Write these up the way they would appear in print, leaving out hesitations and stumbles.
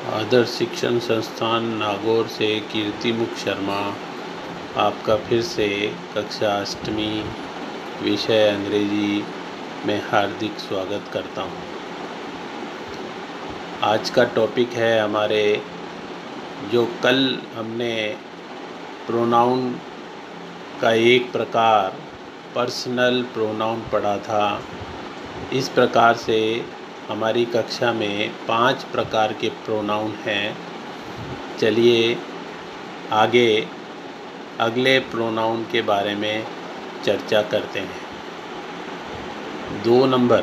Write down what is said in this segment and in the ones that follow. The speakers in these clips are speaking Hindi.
आदर्श शिक्षण संस्थान नागौर से कीर्तिमुख शर्मा आपका फिर से कक्षा अष्टमी विषय अंग्रेजी में हार्दिक स्वागत करता हूँ। आज का टॉपिक है हमारे जो कल हमने प्रोनाउन का एक प्रकार पर्सनल प्रोनाउन पढ़ा था। इस प्रकार से हमारी कक्षा में 5 प्रकार के प्रोनाउन हैं। चलिए आगे अगले प्रोनाउन के बारे में चर्चा करते हैं। 2 नंबर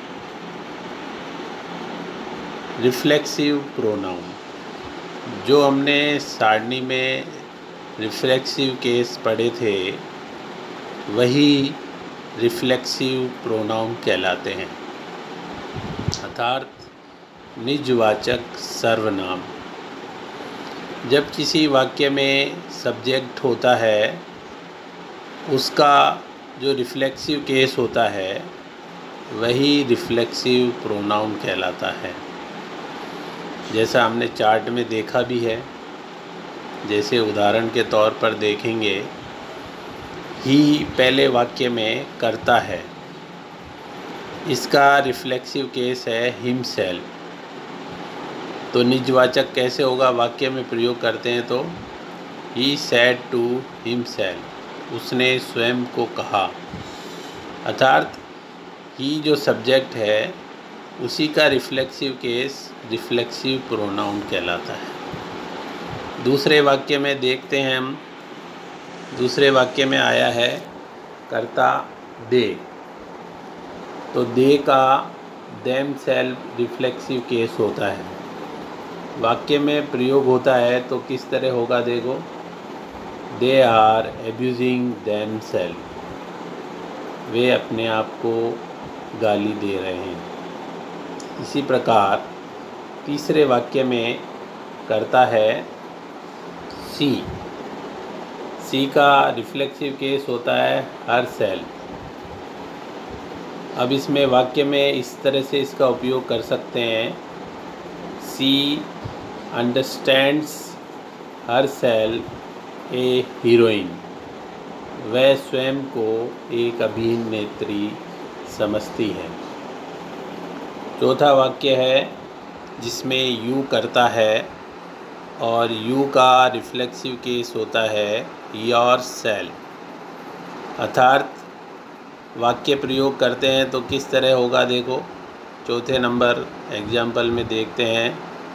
रिफ्लेक्सिव प्रोनाउन। जो हमने सारणी में रिफ्लेक्सिव केस पढ़े थे वही रिफ्लेक्सिव प्रोनाउन कहलाते हैं, अर्थात निजवाचक सर्वनाम। जब किसी वाक्य में सब्जेक्ट होता है उसका जो रिफ्लेक्सिव केस होता है वही रिफ्लेक्सिव प्रोनाउन कहलाता है। जैसा हमने चार्ट में देखा भी है। जैसे उदाहरण के तौर पर देखेंगे, ही पहले वाक्य में करता है, इसका रिफ्लेक्सिव केस है हिमसेल्फ। तो निजवाचक कैसे होगा? वाक्य में प्रयोग करते हैं तो ही सेड टू हिमसेल्फ, उसने स्वयं को कहा। अर्थात ही जो सब्जेक्ट है उसी का रिफ्लेक्सिव केस रिफ्लेक्सिव प्रोनाउन कहलाता है। दूसरे वाक्य में देखते हैं हम। दूसरे वाक्य में आया है कर्ता दे, तो दे का देम सेल्फ रिफ्लेक्सिव केस होता है। वाक्य में प्रयोग होता है तो किस तरह होगा? देखो, they are abusing themselves, वे अपने आप को गाली दे रहे हैं। इसी प्रकार तीसरे वाक्य में करता है सी, सी का रिफ्लेक्सिव केस होता है हर सेल्फ। अब इसमें वाक्य में इस तरह से इसका उपयोग कर सकते हैं, she understands herself a heroine, वह स्वयं को एक अभिनेत्री समझती है। चौथा वाक्य है जिसमें यू करता है और यू का रिफ्लेक्सिव केस होता है योर सेल्फ। अर्थात वाक्य प्रयोग करते हैं तो किस तरह होगा? देखो, चौथे नंबर एग्जाम्पल में देखते हैं,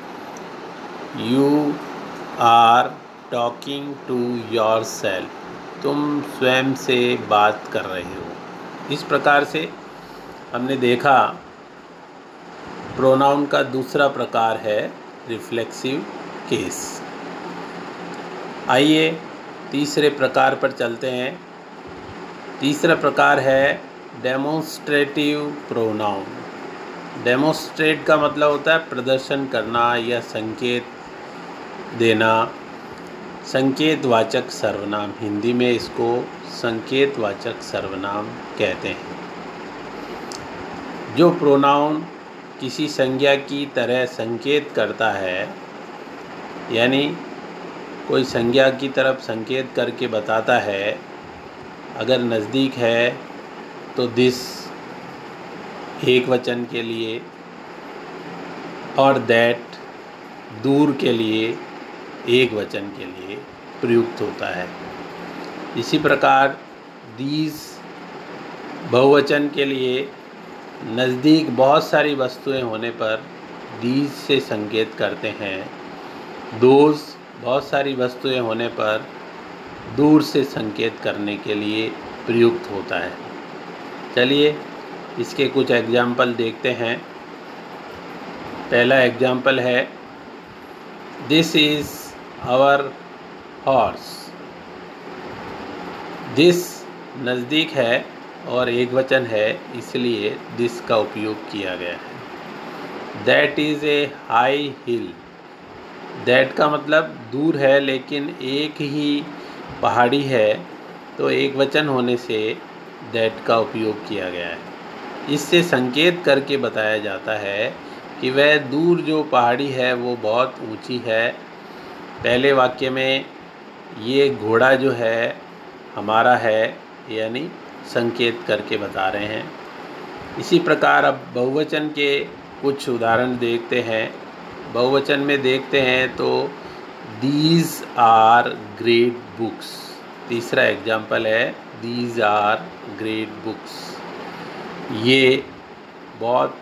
you are talking to yourself, तुम स्वयं से बात कर रहे हो। इस प्रकार से हमने देखा प्रोनाउन का दूसरा प्रकार है रिफ्लेक्सिव केस। आइए तीसरे प्रकार पर चलते हैं। तीसरा प्रकार है डेमोन्स्ट्रेटिव प्रोनाउन। डेमोन्स्ट्रेट का मतलब होता है प्रदर्शन करना या संकेत देना। संकेतवाचक सर्वनाम, हिंदी में इसको संकेतवाचक सर्वनाम कहते हैं। जो प्रोनाउन किसी संज्ञा की तरह संकेत करता है, यानी कोई संज्ञा की तरफ संकेत करके बताता है। अगर नज़दीक है तो दिस एक वचन के लिए, और दैट दूर के लिए एक वचन के लिए प्रयुक्त होता है। इसी प्रकार दीज बहुवचन के लिए नज़दीक बहुत सारी वस्तुएं होने पर दीज से संकेत करते हैं। दोज बहुत सारी वस्तुएं होने पर दूर से संकेत करने के लिए प्रयुक्त होता है। चलिए इसके कुछ एग्जाम्पल देखते हैं। पहला एग्जाम्पल है, this is our horse. This नज़दीक है और एक वचन है, इसलिए दिस का उपयोग किया गया है। That is a high hill. That का मतलब दूर है लेकिन एक ही पहाड़ी है, तो एक वचन होने से दैट का उपयोग किया गया है। इससे संकेत करके बताया जाता है कि वह दूर जो पहाड़ी है वो बहुत ऊंची है। पहले वाक्य में ये घोड़ा जो है हमारा है, यानी संकेत करके बता रहे हैं। इसी प्रकार अब बहुवचन के कुछ उदाहरण देखते हैं। बहुवचन में देखते हैं तो दीज आर ग्रेट बुक्स। तीसरा एग्जाम्पल है दीज आर ग्रेट बुक्स। ये बहुत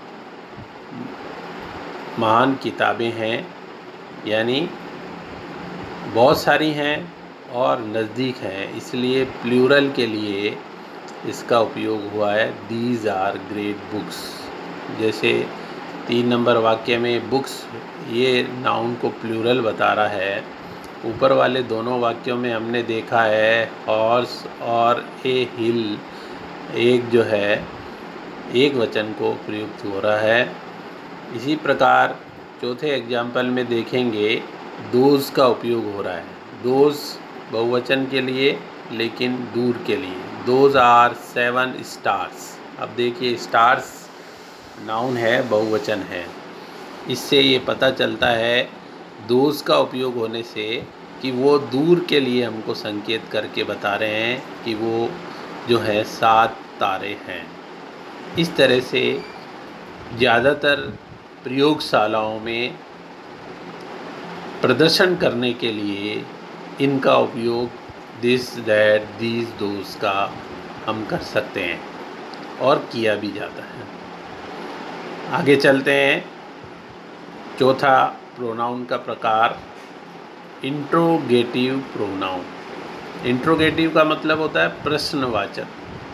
महान किताबें हैं, यानी बहुत सारी हैं और नज़दीक हैं, इसलिए प्लूरल के लिए इसका उपयोग हुआ है दीज आर ग्रेट बुक्स। जैसे 3 नंबर वाक्य में बुक्स ये नाउन को प्लूरल बता रहा है। ऊपर वाले दोनों वाक्यों में हमने देखा है हॉर्स और ए हिल एक जो है एक वचन को प्रयुक्त हो रहा है। इसी प्रकार चौथे एग्जाम्पल में देखेंगे दोज का उपयोग हो रहा है। दोज बहुवचन के लिए लेकिन दूर के लिए। Those are 7 stars. अब देखिए स्टार्स नाउन है, बहुवचन है। इससे ये पता चलता है दोज का उपयोग होने से कि वो दूर के लिए हमको संकेत करके बता रहे हैं कि वो जो है 7 तारे हैं। इस तरह से ज़्यादातर प्रयोगशालाओं में प्रदर्शन करने के लिए इनका उपयोग दिस दैट दीज दोज का हम कर सकते हैं और किया भी जाता है। आगे चलते हैं। चौथा प्रोनाउन का प्रकार इंट्रोगेटिव प्रोनाउन। इंट्रोगेटिव का मतलब होता है प्रश्नवाचक,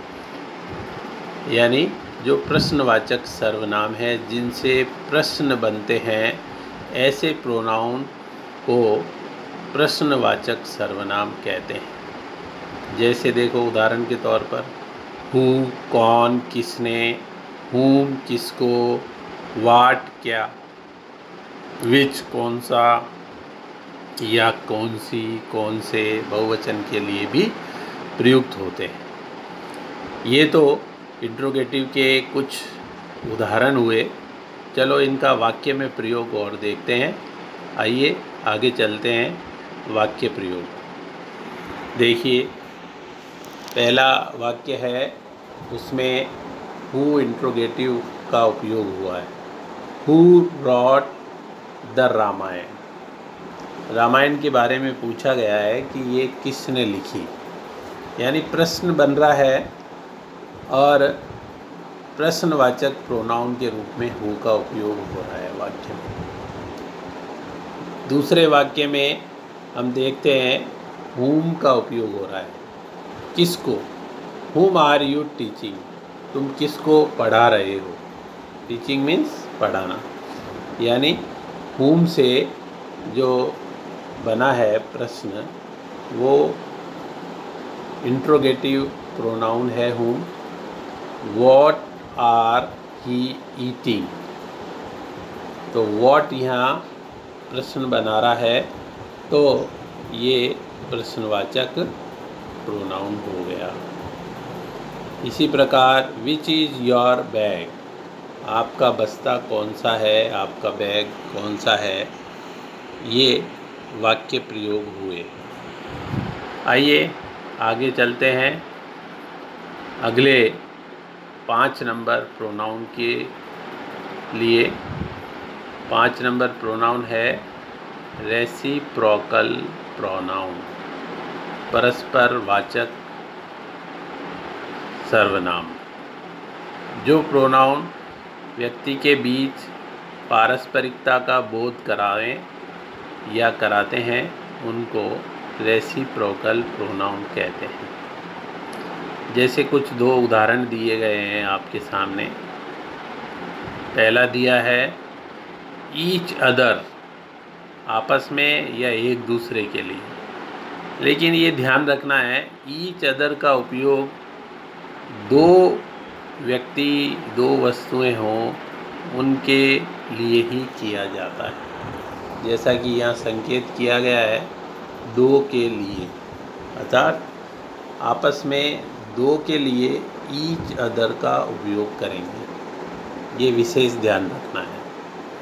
यानी जो प्रश्नवाचक सर्वनाम है जिनसे प्रश्न बनते हैं, ऐसे प्रोनाउन को प्रश्नवाचक सर्वनाम कहते हैं। जैसे देखो उदाहरण के तौर पर हु कौन, किसने, हुम किसको, वाट क्या, विच कौन सा, या कौन सी, कौन से बहुवचन के लिए भी प्रयुक्त होते हैं। ये तो इंट्रोगेटिव के कुछ उदाहरण हुए। चलो इनका वाक्य में प्रयोग और देखते हैं। आइए आगे चलते हैं। वाक्य प्रयोग देखिए, पहला वाक्य है उसमें हु इंट्रोगेटिव का उपयोग हुआ है। Who wrote the Ramayana. Ramayana के बारे में पूछा गया है कि ये किसने लिखी, यानी प्रश्न बन रहा है और प्रश्नवाचक प्रोनाउन के रूप में हु का उपयोग हो रहा है वाक्य में। दूसरे वाक्य में हम देखते हैं हुम का उपयोग हो रहा है। किसको, हुम आर यू टीचिंग, तुम किसको पढ़ा रहे हो। टीचिंग मीन्स पढ़ाना, यानी हुम से जो बना है प्रश्न वो इंट्रोगेटिव प्रोनाउन है whom. What are he eating, तो व्हाट यहाँ प्रश्न बना रहा है, तो ये प्रश्नवाचक प्रोनाउन हो गया। इसी प्रकार विच इज़ योर बैग, आपका बस्ता कौन सा है, आपका बैग कौन सा है, ये वाक्य प्रयोग हुए। आइए आगे चलते हैं अगले 5 नंबर प्रोनाउन के लिए। 5 नंबर प्रोनाउन है रेसिप्रोकल प्रोनाउन, परस्पर वाचक सर्वनाम। जो प्रोनाउन व्यक्ति के बीच पारस्परिकता का बोध कराएं या कराते हैं उनको रेसिप्रोकल प्रोनाउन कहते हैं। जैसे कुछ 2 उदाहरण दिए गए हैं आपके सामने। पहला दिया है ईच अदर, आपस में या एक दूसरे के लिए, लेकिन ये ध्यान रखना है ईच अदर का उपयोग 2 व्यक्ति 2 वस्तुएं हों उनके लिए ही किया जाता है। जैसा कि यहाँ संकेत किया गया है 2 के लिए, अर्थात आपस में 2 के लिए ईच अदर का उपयोग करेंगे, ये विशेष ध्यान रखना है।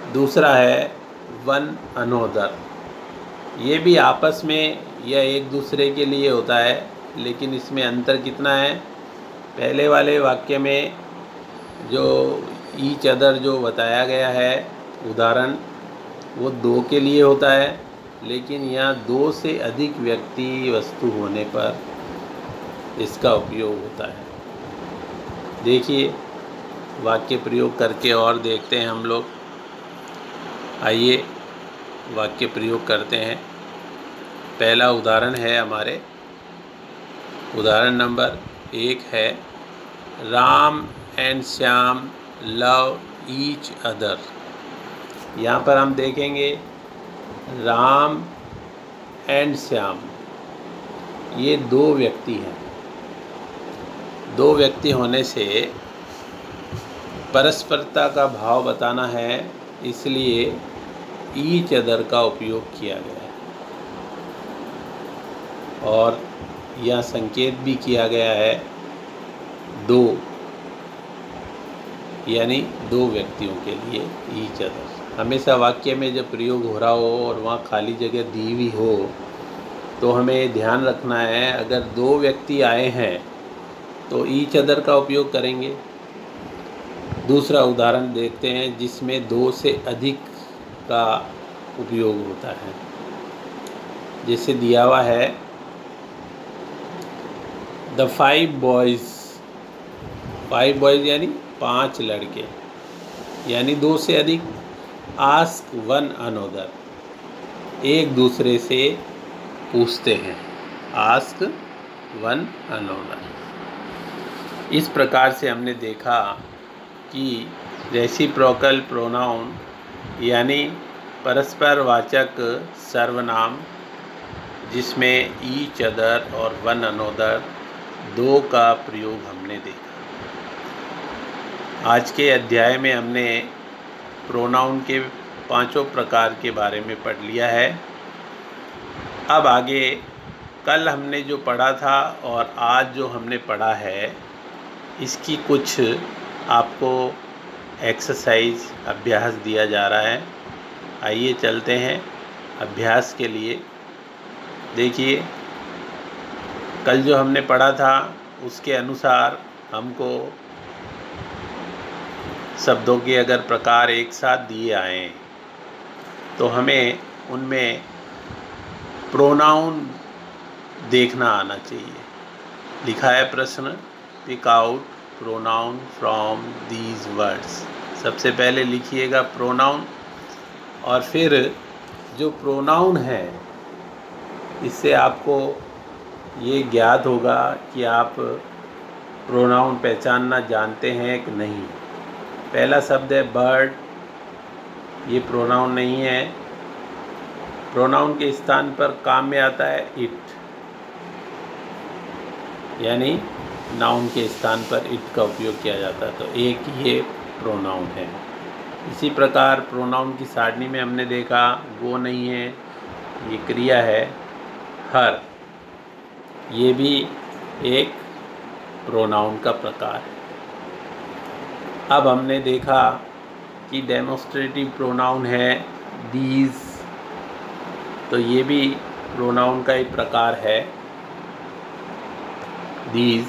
दूसरा है वन अनोदर। ये भी आपस में या एक दूसरे के लिए होता है, लेकिन इसमें अंतर कितना है। पहले वाले वाक्य में जो ईच अदर जो बताया गया है उदाहरण, वो दो के लिए होता है, लेकिन यहाँ दो से अधिक व्यक्ति वस्तु होने पर इसका उपयोग होता है। देखिए वाक्य प्रयोग करके और देखते हैं हम लोग। आइए वाक्य प्रयोग करते हैं। पहला उदाहरण है हमारे, उदाहरण नंबर 1 है, Ram and Shyam love each other. यहाँ पर हम देखेंगे राम एंड श्याम, ये दो व्यक्ति हैं। दो व्यक्ति होने से परस्परता का भाव बताना है, इसलिए ईच अदर का उपयोग किया गया है। और यह संकेत भी किया गया है दो, यानी दो व्यक्तियों के लिए ईच अदर। हमेशा वाक्य में जब प्रयोग हो रहा हो और वहाँ खाली जगह दी हुई हो तो हमें ध्यान रखना है, अगर दो व्यक्ति आए हैं तो ईच अदर का उपयोग करेंगे। दूसरा उदाहरण देखते हैं जिसमें दो से अधिक का उपयोग होता है। जैसे दिया हुआ है द 5 बॉयज़, 5 बॉयज़ यानी 5 लड़के, यानी दो से अधिक। आस्क वन अनोदर, एक दूसरे से पूछते हैं। Ask one another. इस प्रकार से हमने देखा कि रेसिप्रोकल प्रोनाउन यानी परस्पर वाचक सर्वनाम जिसमें ईच अदर और वन अनोदर दो का प्रयोग हमने देखा। आज के अध्याय में हमने प्रोनाउन के 5 प्रकार के बारे में पढ़ लिया है। अब आगे कल हमने जो पढ़ा था और आज जो हमने पढ़ा है, इसकी कुछ आपको एक्सरसाइज अभ्यास दिया जा रहा है। आइए चलते हैं अभ्यास के लिए। देखिए कल जो हमने पढ़ा था उसके अनुसार हमको शब्दों के अगर प्रकार एक साथ दिए आए तो हमें उनमें प्रोनाउन देखना आना चाहिए। लिखा है प्रश्न, pick out pronoun from these words. सबसे पहले लिखिएगा प्रोनाउन, और फिर जो प्रोनाउन है इससे आपको ये ज्ञात होगा कि आप प्रोनाउन पहचानना जानते हैं कि नहीं। पहला शब्द है बर्ड, ये प्रोनाउन नहीं है। प्रोनाउन के स्थान पर काम में आता है इट, यानी नाउन के स्थान पर इट का उपयोग किया जाता है, तो एक ये प्रोनाउन है। इसी प्रकार प्रोनाउन की सारणी में हमने देखा वो नहीं है, ये क्रिया है हर, ये भी एक प्रोनाउन का प्रकार है। अब हमने देखा कि डेमोस्ट्रेटिव प्रोनाउन है दीज, तो ये भी प्रोनाउन का एक प्रकार है दीज,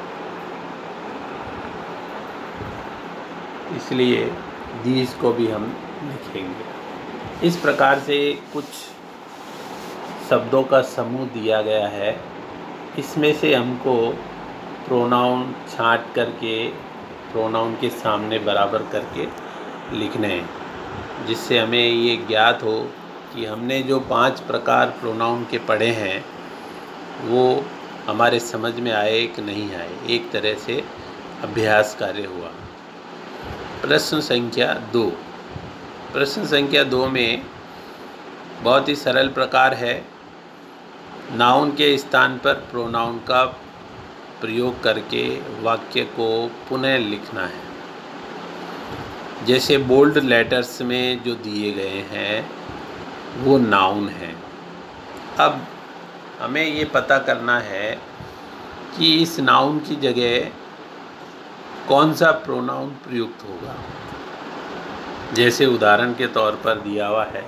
इसलिए दीज को भी हम लिखेंगे। इस प्रकार से कुछ शब्दों का समूह दिया गया है, इसमें से हमको प्रोनाउन छांट करके प्रोनाउन के सामने बराबर करके लिखने हैं, जिससे हमें ये ज्ञात हो कि हमने जो 5 प्रकार प्रोनाउन के पढ़े हैं वो हमारे समझ में आए कि नहीं आए। एक तरह से अभ्यास कार्य हुआ। प्रश्न संख्या 2। प्रश्न संख्या 2 में बहुत ही सरल प्रकार है, नाउन के स्थान पर प्रोनाउन का प्रयोग करके वाक्य को पुनः लिखना है। जैसे बोल्ड लेटर्स में जो दिए गए हैं वो नाउन है। अब हमें ये पता करना है कि इस नाउन की जगह कौन सा प्रोनाउन प्रयुक्त होगा। जैसे उदाहरण के तौर पर दिया हुआ है,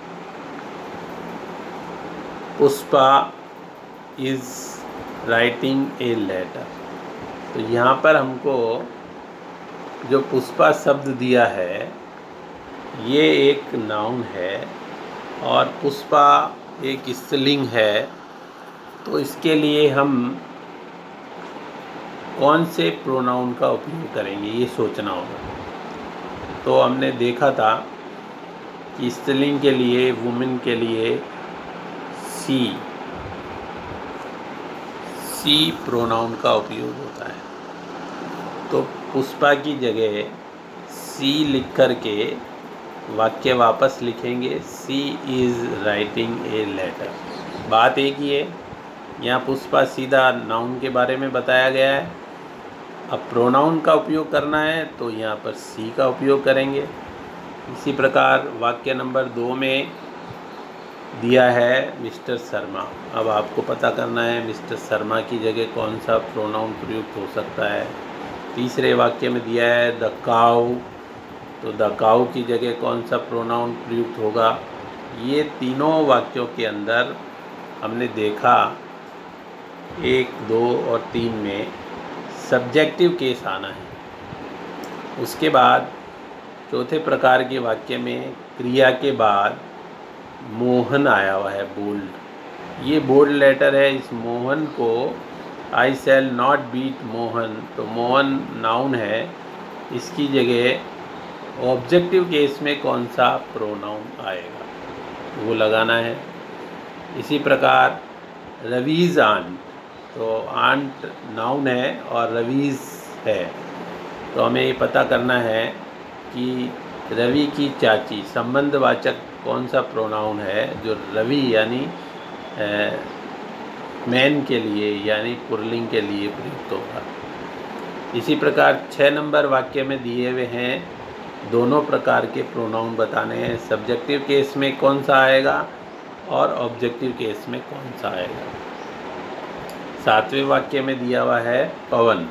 Pushpa is writing a letter. तो यहाँ पर हमको जो पुष्पा शब्द दिया है ये एक नाउन है और पुष्पा एक स्त्रीलिंग है। तो इसके लिए हम कौन से प्रोनाउन का उपयोग करेंगे ये सोचना होगा। तो हमने देखा था कि स्त्रीलिंग के लिए, वुमेन के लिए सी प्रोनाउन का उपयोग होता है। तो पुष्पा की जगह सी लिख कर के वाक्य वापस लिखेंगे, she is writing a letter. बात एक ही है, यहाँ पुष्पा सीधा नाउन के बारे में बताया गया है। अब प्रोनाउन का उपयोग करना है तो यहाँ पर सी का उपयोग करेंगे। इसी प्रकार वाक्य नंबर 2 में दिया है मिस्टर शर्मा। अब आपको पता करना है मिस्टर शर्मा की जगह कौन सा प्रोनाउन प्रयुक्त हो सकता है। तीसरे वाक्य में दिया है द काऊ, तो द काऊ की जगह कौन सा प्रोनाउन प्रयुक्त होगा। ये तीनों वाक्यों के अंदर हमने देखा 1, 2 और 3 में सब्जेक्टिव केस आना है। उसके बाद चौथे प्रकार के वाक्य में क्रिया के बाद मोहन आया हुआ है, बोल्ड। ये बोल्ड लेटर है। इस मोहन को I shall not beat Mohan, तो मोहन नाउन है, इसकी जगह ऑब्जेक्टिव केस में कौन सा प्रोनाउन आएगा वो लगाना है। इसी प्रकार रवीज़ आंट, तो आंट नाउन है और रवीज़ है, तो हमें ये पता करना है कि रवि की चाची संबंधवाचक कौन सा प्रोनाउन है जो रवि यानी मैन के लिए यानी पुल्लिंग के लिए प्रयुक्त होगा। इसी प्रकार 6 नंबर वाक्य में दिए हुए हैं दोनों प्रकार के प्रोनाउन बताने हैं। सब्जेक्टिव केस में कौन सा आएगा और ऑब्जेक्टिव केस में कौन सा आएगा। 7वें वाक्य में दिया हुआ है पवन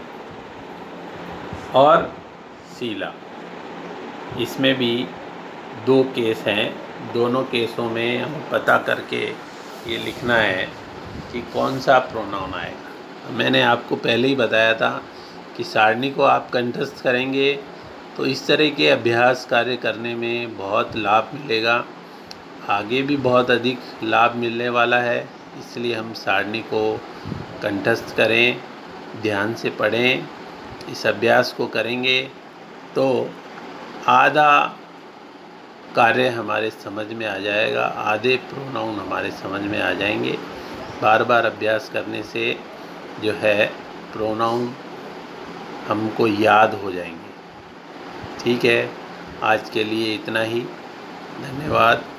और शीला। इसमें भी 2 केस हैं। दोनों केसों में हमें पता करके ये लिखना है कि कौन सा प्रोनाउन आएगा। मैंने आपको पहले ही बताया था कि सारणी को आप कंठस्थ करेंगे तो इस तरह के अभ्यास कार्य करने में बहुत लाभ मिलेगा। आगे भी बहुत अधिक लाभ मिलने वाला है, इसलिए हम सारणी को कंठस्थ करें, ध्यान से पढ़ें। इस अभ्यास को करेंगे तो आधा कार्य हमारे समझ में आ जाएगा, आधे प्रोनाउन हमारे समझ में आ जाएंगे। बार बार अभ्यास करने से जो है प्रोनाउन हमको याद हो जाएंगे। ठीक है, आज के लिए इतना ही। धन्यवाद।